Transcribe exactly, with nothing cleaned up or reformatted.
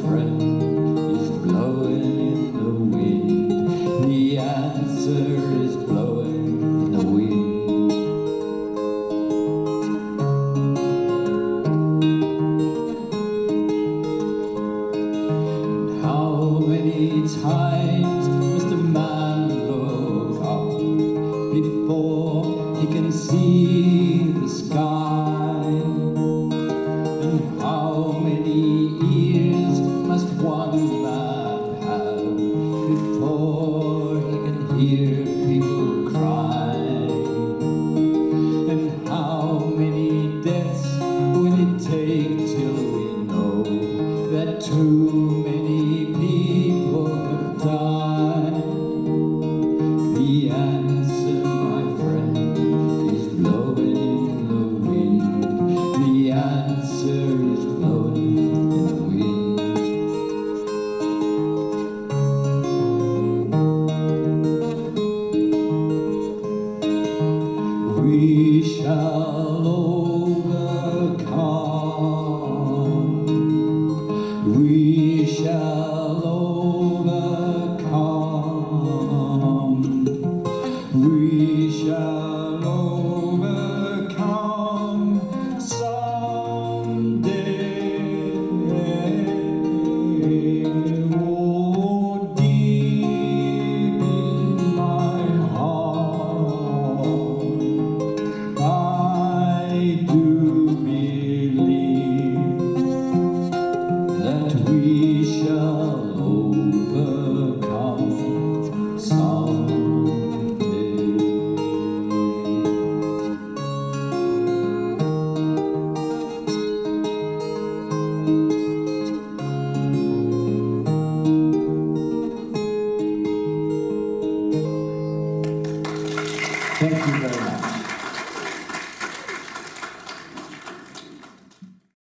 friend, is blowing in the wind. The answer is blowing in the wind. And how many times must a man look up before he can see the sky? And how many ears must one man have before he can hear people cry? And how many deaths will it take till we know that too many people have died? The answer, my friend, is blowing in the wind. The answer is blowing in the wind. We shall overcome. We shall overcome. We shall overcome someday. Oh, deep in my heart, I do believe that we